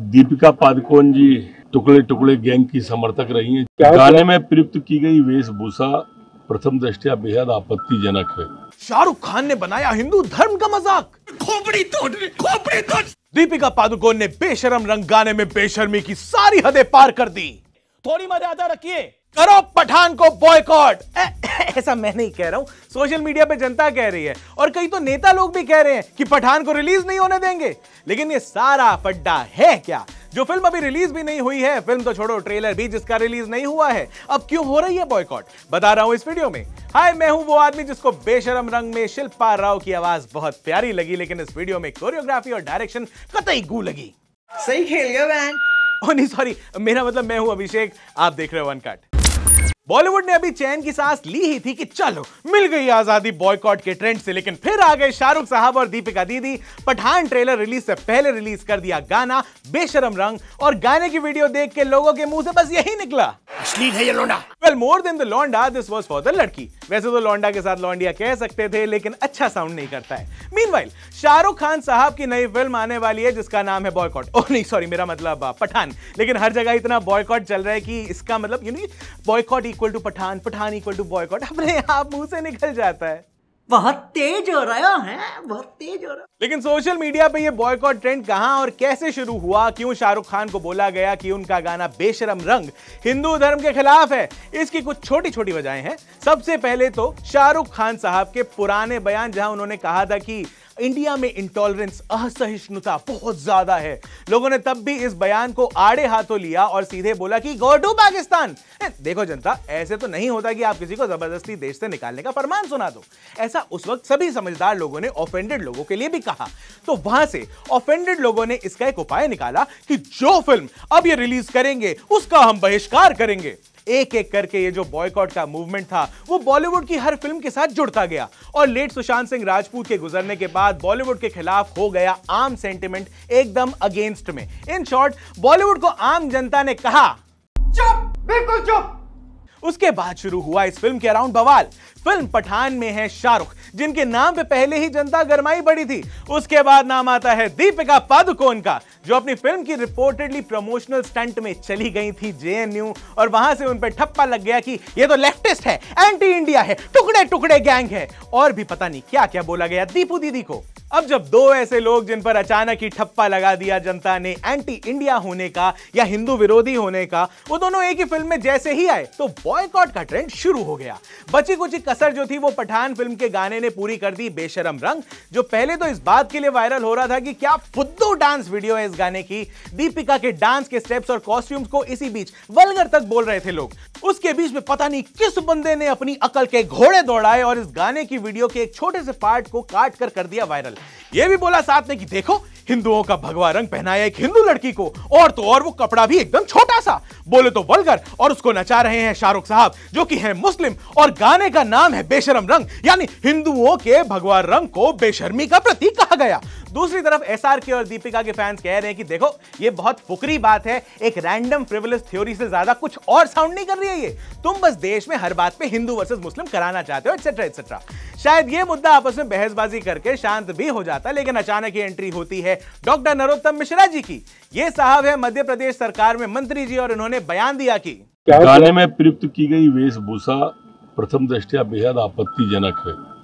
दीपिका पादुकोण जी टुकड़े टुकड़े गैंग की समर्थक रही हैं। गाने में प्रयुक्त की गई वेशभूषा प्रथम दृष्टया बेहद आपत्तिजनक है। शाहरुख खान ने बनाया हिंदू धर्म का मजाक। खोपड़ी तोड़। दीपिका पादुकोण ने बेशरम रंग गाने में बेशर्मी की सारी हदें पार कर दी। थोड़ी मर्यादा रखिए, करो पठान को बॉयकॉट। ऐसा मैं नहीं कह रहा हूं, सोशल मीडिया पे जनता कह रही है और कई तो नेता लोग भी कह रहे हैं कि पठान को रिलीज नहीं होने देंगे। लेकिन ये सारा फड्डा है क्या? जो फिल्म अभी रिलीज भी नहीं हुई है, फिल्म तो छोड़ो ट्रेलर भी जिसका रिलीज नहीं हुआ है, अब क्यों हो रही है बॉयकॉट, बता रहा हूं इस वीडियो में। हाय, मैं हूं वो आदमी जिसको बेशरम रंग में शिल्पा राव की आवाज बहुत प्यारी लगी, लेकिन इस वीडियो में कोरियोग्राफी और डायरेक्शन कतई गू लगी। सही खेल गया मैन। ओह नहीं, सॉरी, मेरा मतलब मैं हूं अभिषेक, आप देख रहे हो अनकट। बॉलीवुड ने अभी चैन की सांस ली ही थी कि चलो मिल गई आजादी बॉयकॉट के ट्रेंड से, लेकिन फिर आ गए शाहरुख साहब और दीपिका दीदी। पठान ट्रेलर रिलीज से पहले रिलीज कर दिया गाना बेशरम रंग, और गाने की वीडियो देख के लोगों के मुंह से बस यही निकला, अश्लील है ये लौंडा। वेल, मोर देन द लौंडा, दिस वाज फॉर द लड़की। वैसे तो लौंडा के साथ लौंडिया कह सकते थे, लेकिन अच्छा साउंड नहीं करता है। मीनवाइल, शाहरुख खान साहब की नई फिल्म आने वाली है जिसका नाम है बॉयकॉट। ओह नहीं, सॉरी, मेरा मतलब पठान। लेकिन हर जगह इतना बॉयकॉट चल रहा है कि इसका मतलब boycott equal to Pathaan, Pathaan equal to boycott अपने आप मुंह से निकल जाता है। बहुत तेज हो रहा है, बहुत तेज हो रहा है। लेकिन सोशल मीडिया पे ये बॉयकॉट ट्रेंड कहां और कैसे शुरू हुआ? क्यों शाहरुख खान को बोला गया कि उनका गाना बेशरम रंग हिंदू धर्म के खिलाफ है? इसकी कुछ छोटी छोटी वजहें हैं। सबसे पहले तो शाहरुख खान साहब के पुराने बयान, जहां उन्होंने कहा था कि इंडिया में इंटॉलरेंस, असहिष्णुता बहुत ज्यादा है। लोगों ने तब भी इस बयान को आड़े हाथों लिया और सीधे बोला कि गो टू पाकिस्तान। देखो जनता, ऐसे तो नहीं होता कि आप किसी को जबरदस्ती देश से निकालने का फरमान सुना दो। ऐसा उस वक्त सभी समझदार लोगों ने ऑफेंडेड लोगों के लिए भी कहा। तो वहां से ऑफेंडेड लोगों ने इसका एक उपाय निकाला कि जो फिल्म अब ये रिलीज करेंगे उसका हम बहिष्कार करेंगे। एक एक करके ये जो बॉयकॉट का मूवमेंट था वो बॉलीवुड की हर फिल्म के साथ जुड़ता गया, और लेट सुशांत सिंह राजपूत के गुजरने के बाद बॉलीवुड के खिलाफ हो गया आम सेंटिमेंट एकदम अगेंस्ट में। इन शॉर्ट, बॉलीवुड को आम जनता ने कहा चुप, बिल्कुल चुप। उसके बाद शुरू हुआ इस फिल्म के अराउंड बवाल। फिल्म पठान में है शाहरुख, जिनके नाम पे पहले ही जनता गरमाई पड़ी थी। उसके बाद नाम आता है दीपिका पादुकोण का, जो अपनी फिल्म की रिपोर्टेडली प्रमोशनल स्टंट में चली गई थी जेएनयू, और वहां से उन पे ठप्पा लग गया कि ये तो लेफ्टिस्ट है, एंटी इंडिया है, टुकड़े टुकड़े गैंग है, और भी पता नहीं क्या क्या बोला गया दीपू दीदी को। अब जब दो ऐसे लोग जिन पर अचानक ही ठप्पा लगा दिया जनता ने एंटी इंडिया होने का या हिंदू विरोधी होने का, वो दोनों एक ही फिल्म में जैसे ही आए तो बॉयकॉट का ट्रेंड शुरू हो गया। बची कुछ कसर जो थी वो पठान फिल्म के गाने ने पूरी कर दी बेशरम रंग, जो पहले तो इस बात के लिए वायरल हो रहा था कि क्या फुद्दू डांस वीडियो है इस गाने की। दीपिका के डांस के स्टेप्स और कॉस्ट्यूम्स को इसी बीच वल्गर तक बोल रहे थे लोग। उसके बीच में पता नहीं किस बंदे ने अपनी अकल के घोड़े दौड़ाए और इस गाने की वीडियो के एक छोटे से पार्ट को काट कर दिया वायरल। यह भी बोला साथ में कि देखो, हिंदुओं का भगवा रंग पहनाया एक हिंदू लड़की को, और तो और वो कपड़ा भी एकदम छोटा सा, बोले तो वल्गर, और उसको नचा रहे हैं शाहरुख साहब जो कि है मुस्लिम, और गाने का नाम है बेशरम रंग, यानी हिंदुओं के भगवा रंग को बेशर्मी का प्रतीक कहा गया। दूसरी तरफ एसआरके और दीपिका के फैंस कह रहे हैं कि देखो, ये बहुत फुकरी बात है, एक रैंडम फ्रिवलस थ्योरी से ज्यादा कुछ और साउंड नहीं कर रही है ये। तुम बस देश में हर बात पे हिंदू वर्सेस मुस्लिम कराना चाहते हो, एटसेट्रा एटसेट्रा। शायद ये मुद्दा आपस में बहसबाजी करके शांत भी हो जाता, लेकिन अचानक ही एंट्री होती है डॉक्टर नरोत्तम मिश्रा जी की। ये साहब है मध्य प्रदेश सरकार में मंत्री जी, और इन्होंने बयान दिया कि गाने में प्रयुक्त की गई वेशभूषा प्रथम दृष्टया बेहद आपत्तिजनक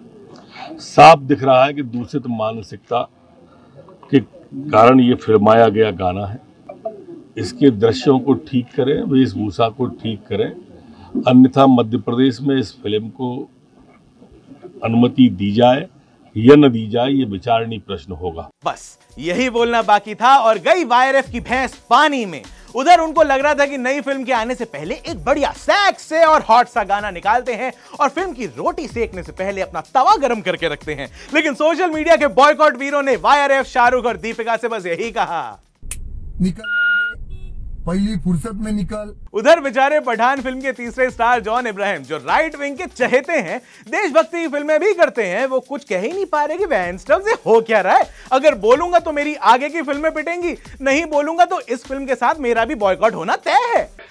है। साफ दिख रहा है कि दूषित मानसिकता के कारण ये फिल्माया गया गाना है। इसके दृश्यों को ठीक करें, वेशभूषा को ठीक करें, अन्यथा मध्य प्रदेश में इस फिल्म को अनुमति दी जाए या न दी जाए, ये विचारणीय प्रश्न होगा। बस यही बोलना बाकी था और गई वाईआरएफ की भैंस पानी में। उधर उनको लग रहा था कि नई फिल्म के आने से पहले एक बढ़िया सेक्सी और हॉट सा गाना निकालते हैं और फिल्म की रोटी सेकने से पहले अपना तवा गर्म करके रखते हैं। लेकिन सोशल मीडिया के बॉयकॉट वीरों ने वाईआरएफ, शाहरुख और दीपिका से बस यही कहा, निकल पहली फुर्सत में निकल। उधर बेचारे पठान फिल्म के तीसरे स्टार जॉन इब्राहिम, जो राइट विंग के चहेते हैं, देशभक्ति की फिल्में भी करते हैं, वो कुछ कह ही नहीं पा रहे कि वैनस्टफ से हो क्या रहा है। अगर बोलूंगा तो मेरी आगे की फिल्में पिटेंगी, नहीं बोलूंगा तो इस फिल्म के साथ मेरा भी बॉयकॉट होना तय है।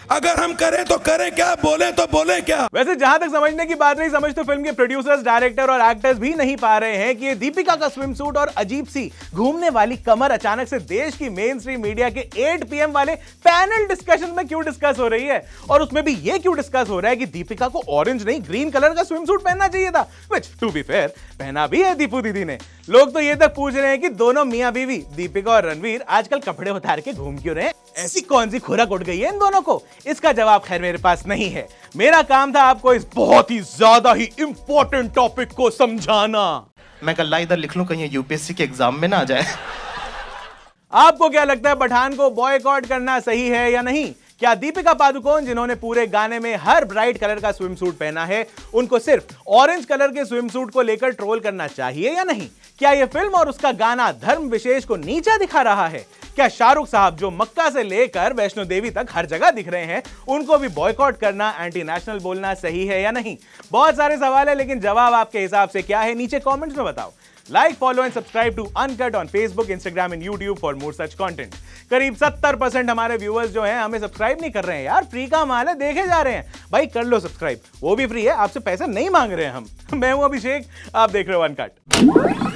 अगर हम करें तो करें क्या, बोले तो बोले क्या। वैसे जहां तक समझने की बात नहीं, समझ तो फिल्म के प्रोड्यूसर्स, डायरेक्टर और एक्टर्स भी नहीं पा रहे हैं कि ये दीपिका का स्विम सूट और अजीब सी घूमने वाली कमर अचानक से देश की मेन स्ट्रीम मीडिया के 8 PM वाले पैनल डिस्कशन में क्यों डिस्कस हो रही है, और उसमें भी ये क्यों डिस्कस हो रहा है कि दीपिका को ऑरेंज नहीं ग्रीन कलर का स्विम सूट पहनना चाहिए था, व्हिच टू बी फेयर पहना भी है दीपू दीदी ने। लोग तो ये तक पूछ रहे हैं कि दोनों मियां बीवी दीपिका और रणवीर आजकल कपड़े उतार के घूम क्यों रहे हैं, ऐसी कौन सी खुराक उठ गई है इन दोनों को। इसका जवाब खैर मेरे पास नहीं है, मेरा काम था आपको इस बहुत ही ज्यादा ही इंपॉर्टेंट टॉपिक को समझाना। मैं कल इधर लिख लूं कहीं यूपीएससी के एग्जाम में ना आ जाए। आपको क्या लगता है, पठान को बॉयकॉट करना सही है या नहीं? क्या दीपिका पादुकोण, जिन्होंने पूरे गाने में हर ब्राइट कलर का स्विम सूट पहना है, उनको सिर्फ ऑरेंज कलर के स्विम सूट को लेकर ट्रोल करना चाहिए या नहीं? क्या यह फिल्म और उसका गाना धर्म विशेष को नीचा दिखा रहा है? क्या शाहरुख साहब, जो मक्का से लेकर वैष्णो देवी तक हर जगह दिख रहे हैं, उनको भी बॉयकॉट करना, एंटी नेशनल बोलना सही है या नहीं? बहुत सारे सवाल है, लेकिन जवाब आपके हिसाब से क्या है, नीचे कमेंट्स में बताओ। Like, follow and subscribe to Uncut on Facebook, Instagram and YouTube for more such content. करीब 70% हमारे व्यूअर्स जो हैं हमें सब्सक्राइब नहीं कर रहे हैं यार, फ्री का माल है, देखे जा रहे हैं भाई, कर लो सब्सक्राइब, वो भी फ्री है, आपसे पैसा नहीं मांग रहे हैं हम। मैं हूं अभिषेक, आप देख रहे हो अनकट।